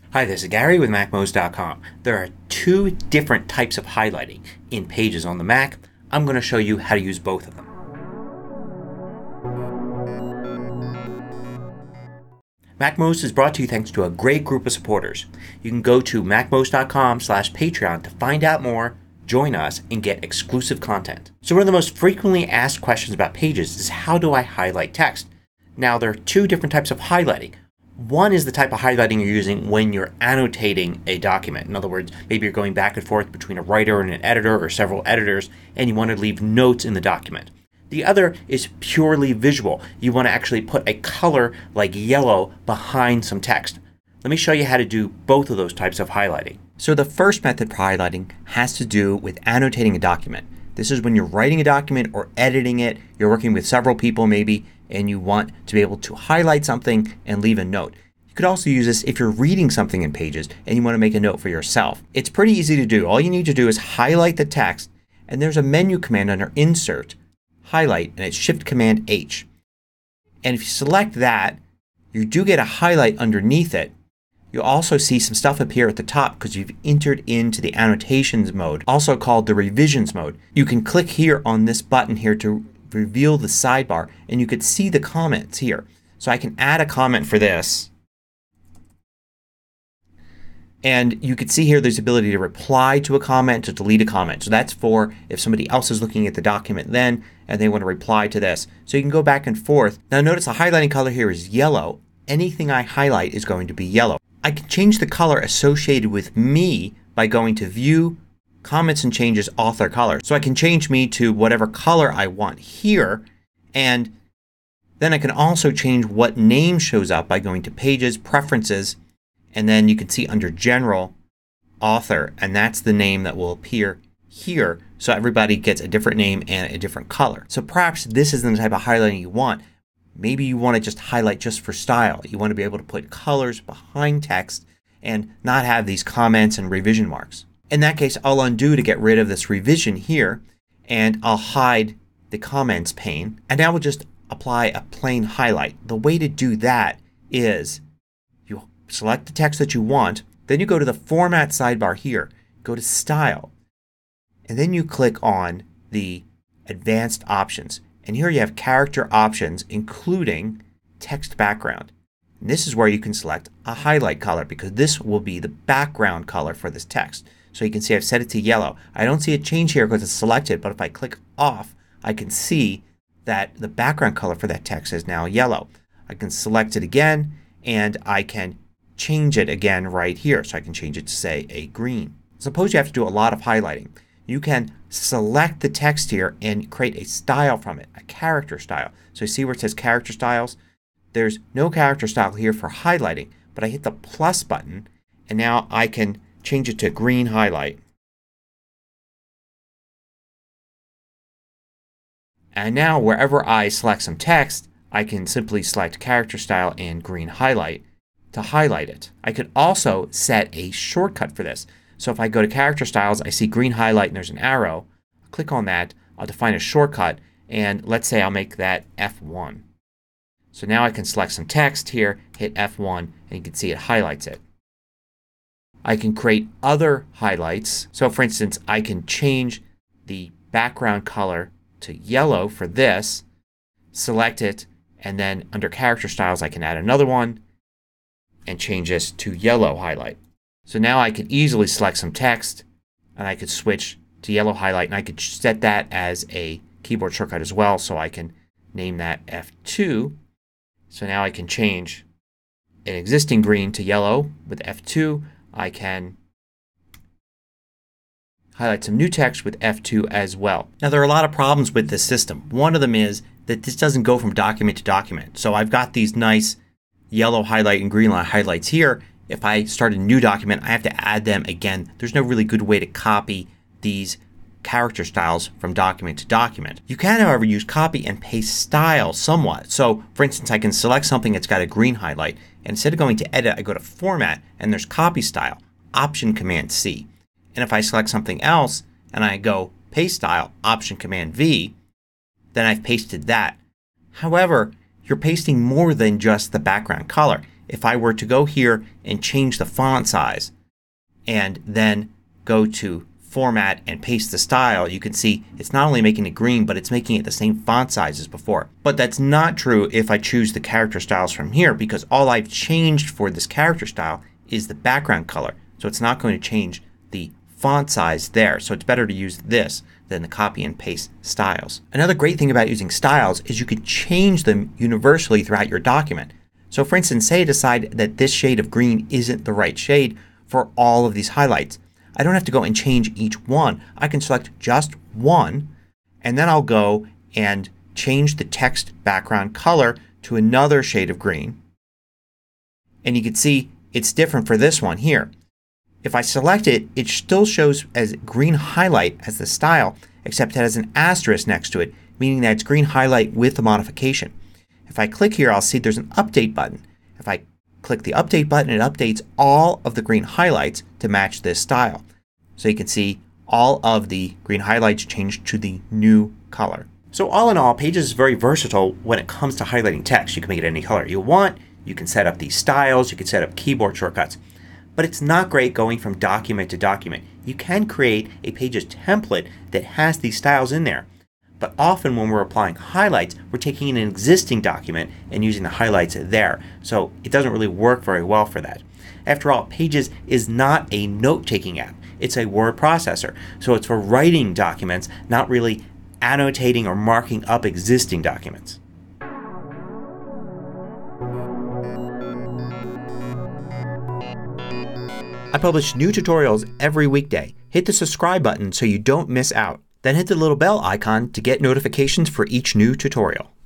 Hi, this is Gary with MACMOST.com. There are two different types of highlighting in Pages on the Mac. I'm going to show you how to use both of them. MACMOST is brought to you thanks to a great group of supporters. You can go to MACMOST.com/Patreon to find out more, join us, and get exclusive content. So one of the most frequently asked questions about Pages is how do I highlight text? Now there are two different types of highlighting. One is the type of highlighting you're using when you're annotating a document. In other words, maybe you're going back and forth between a writer and an editor or several editors and you want to leave notes in the document. The other is purely visual. You want to actually put a color like yellow behind some text. Let me show you how to do both of those types of highlighting. So the first method for highlighting has to do with annotating a document. This is when you're writing a document or editing it. You're working with several people maybe and you want to be able to highlight something and leave a note. You could also use this if you're reading something in Pages and you want to make a note for yourself. It's pretty easy to do. All you need to do is highlight the text and there's a menu command under Insert, Highlight, and it's Shift Command H. And if you select that, you do get a highlight underneath it. You'll also see some stuff appear at the top because you've entered into the annotations mode, also called the revisions mode. You can click here on this button here to reveal the sidebar and you could see the comments here. So I can add a comment for this. And you can see here there's the ability to reply to a comment, to delete a comment. So that's for if somebody else is looking at the document then and they want to reply to this. So you can go back and forth. Now notice the highlighting color here is yellow. Anything I highlight is going to be yellow. I can change the color associated with me by going to View, Comments and Changes, Author Color. So I can change me to whatever color I want here, and then I can also change what name shows up by going to Pages, Preferences, and then you can see under General, Author, and that's the name that will appear here. So everybody gets a different name and a different color. So perhaps this isn't the type of highlighting you want. Maybe you want to just highlight just for style. You want to be able to put colors behind text and not have these comments and revision marks. In that case, I'll undo to get rid of this revision here and I'll hide the comments pane. And now we'll just apply a plain highlight. The way to do that is you select the text that you want. Then you go to the Format sidebar here. Go to Style. And then you click on the Advanced Options. And here you have character options including text background. And this is where you can select a highlight color because this will be the background color for this text. So you can see I've set it to yellow. I don't see a change here because it's selected, but if I click off I can see that the background color for that text is now yellow. I can select it again and I can change it again right here. So I can change it to say a green. Suppose you have to do a lot of highlighting. You can select the text here and create a style from it, a character style. So you see where it says character styles? There's no character style here for highlighting, but I hit the plus button and now I can change it to green highlight. And now wherever I select some text I can simply select character style and green highlight to highlight it. I could also set a shortcut for this. So if I go to character styles I see green highlight and there's an arrow. I'll click on that. I'll define a shortcut and let's say I'll make that F1. So now I can select some text here, hit F1 and you can see it highlights it. I can create other highlights. So for instance I can change the background color to yellow for this, select it, and then under character styles I can add another one and change this to yellow highlight. So now I can easily select some text and I could switch to yellow highlight and I could set that as a keyboard shortcut as well. So I can name that F2. So now I can change an existing green to yellow with F2. I can highlight some new text with F2 as well. Now there are a lot of problems with this system. One of them is that this doesn't go from document to document. So I've got these nice yellow highlight and green line highlights here. If I start a new document I have to add them again. There's no really good way to copy these character styles from document to document. You can however use copy and paste style somewhat. So for instance I can select something that's got a green highlight and instead of going to edit I go to Format and there's Copy Style, Option Command C. And if I select something else and I go Paste Style, Option Command V, then I've pasted that. However, you're pasting more than just the background color. if I were to go here and change the font size and then go to Format and paste the style, you can see it's not only making it green but it's making it the same font size as before. But that's not true if I choose the character styles from here, because all I've changed for this character style is the background color. So it's not going to change the font size there. So it's better to use this than the copy and paste styles. Another great thing about using styles is you can change them universally throughout your document. So for instance, say I decide that this shade of green isn't the right shade for all of these highlights. I don't have to go and change each one. I can select just one and then I'll go and change the text background color to another shade of green. And you can see it's different for this one here. If I select it, it still shows as green highlight as the style, except it has an asterisk next to it, meaning that it's green highlight with the modification. If I click here, I'll see there's an update button. If I click the update button, it updates all of the green highlights to match this style. So you can see all of the green highlights changed to the new color. So all in all, Pages is very versatile when it comes to highlighting text. You can make it any color you want. You can set up these styles. You can set up keyboard shortcuts. But it's not great going from document to document. You can create a Pages template that has these styles in there. But often when we're applying highlights, we're taking an existing document and using the highlights there. So it doesn't really work very well for that. After all, Pages is not a note-taking app. It's a word processor. So it's for writing documents, not really annotating or marking up existing documents. I publish new tutorials every weekday. Hit the subscribe button so you don't miss out. Then hit the little bell icon to get notifications for each new tutorial.